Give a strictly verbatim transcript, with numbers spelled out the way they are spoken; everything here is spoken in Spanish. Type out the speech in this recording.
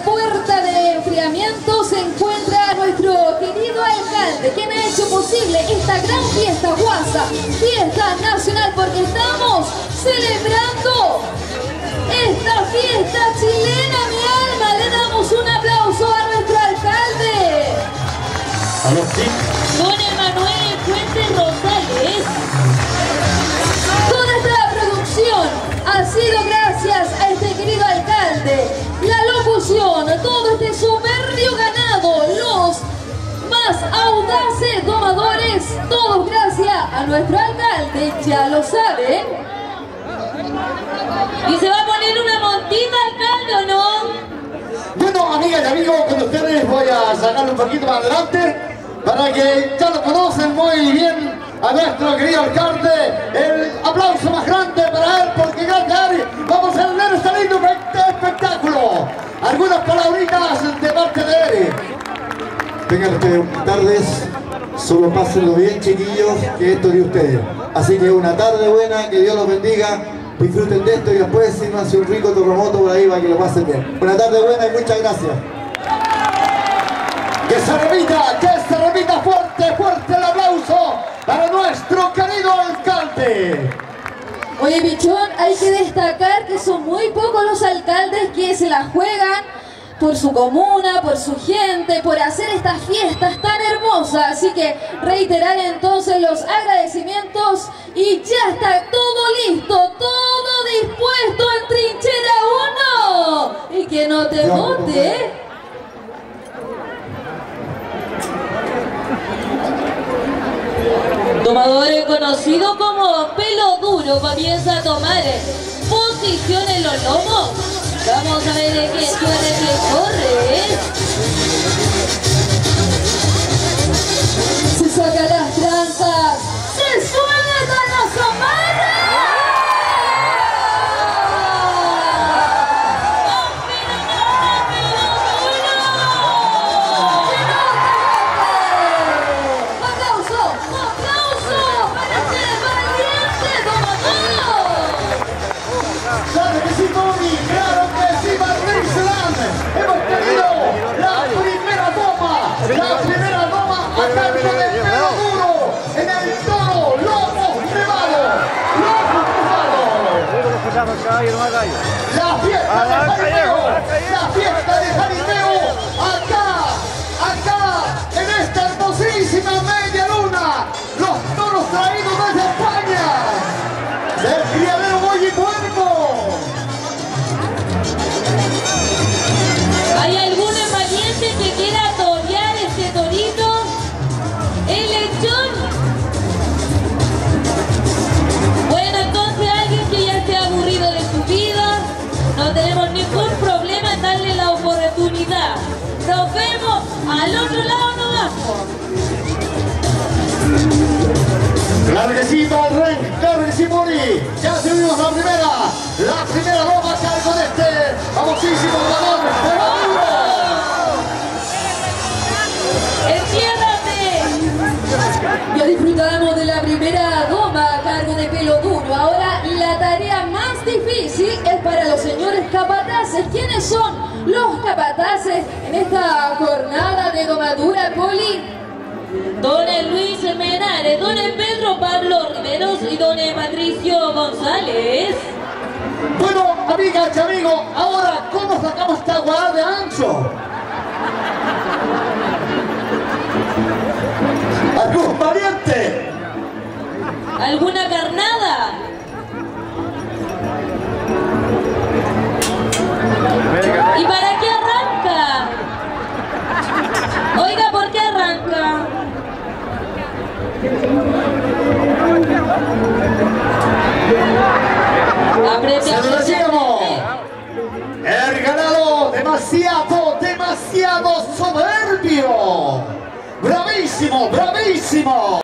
puerta de enfriamiento se encuentra nuestro querido alcalde, quien ha hecho posible esta gran fiesta guasa, fiesta nacional, porque estamos celebrando esta fiesta chilena, mi alma. Le damos un aplauso a nuestro alcalde. A los chicos. Don Emanuel Fuentes Rosales. Toda esta producción ha sido gracias a este querido alcalde. La locución, todo este soberbio ganado, los más audaces domadores, todos gracias a nuestro alcalde, ya lo saben. ¿Y se va a poner una montita, alcalde, o no? Bueno, amigas y amigos, con ustedes voy a sacarlo un poquito más adelante para que ya lo conocen muy bien a nuestro querido alcalde. El aplauso más grande para él, porque grande él. Vamos a tener este lindo espectáculo. Algunas palabritas de parte de él. Tengan ustedes buenas tardes, solo pásenlo bien, chiquillos, que esto es de ustedes. Así que una tarde buena, que Dios los bendiga, disfruten de esto y después sírvanse un rico terremoto por ahí para que lo pasen bien. Una tarde buena y muchas gracias. Que se repita, que se repita fuerte, fuerte el aplauso para nuestro querido alcalde. Oye, Pichón, hay que destacar que son muy pocos los alcaldes que se la juegan por su comuna, por su gente, por hacer estas fiestas tan hermosas. Así que reiterar entonces los agradecimientos y ya está todo listo, todo dispuesto en trinchera uno. Y que no te bote. Domadores conocido como Pelo Duro comienza a tomar posición en los lomos. Vamos a ver de qué suerte que corre. Se saca las trancas, se suelta las amarras. Claro que sí, Tony, claro que sí, Barrixland. Hemos tenido la primera toma, la primera toma a cargo de Pelo Duro en el toro lomo nevado, lomo nevado. La fiesta de Jarimeo, la fiesta de Jarimeo, acá, acá, en esta hermosísima media luna, los toros traídos desde España, del criadero Boy y Puerco. ¿Hay algún valiente que quiera torear este torito? ¿El lechón? Bueno, entonces alguien que ya esté aburrido de su vida, no tenemos ningún problema en darle la oportunidad. Nos vemos al otro lado nomás. Claro que sí, Barren, claro que sí, Mori. Ya tuvimos la primera, la primera bomba a cargo de este famosísimo jugador, Pelo Duro. ¡Enciérrate! Ya disfrutamos de la primera doma a cargo de Pelo Duro. Ahora la tarea más difícil es para los señores capataces. ¿Quiénes son los capataces en esta jornada de domadura, Poli? Don Luis Menares, don Pedro Pablo Riveros y don Patricio González. Bueno, amigas y amigos, ahora, ¿cómo sacamos esta guada de ancho? ¿Algún variante? ¿Alguna carnada? ¿Y para qué arranca? Oiga, ¿por qué arranca? Aprende, Se lo aprende, decíamos. aprende. El ganado demasiado, demasiado soberbio. Bravísimo, bravísimo.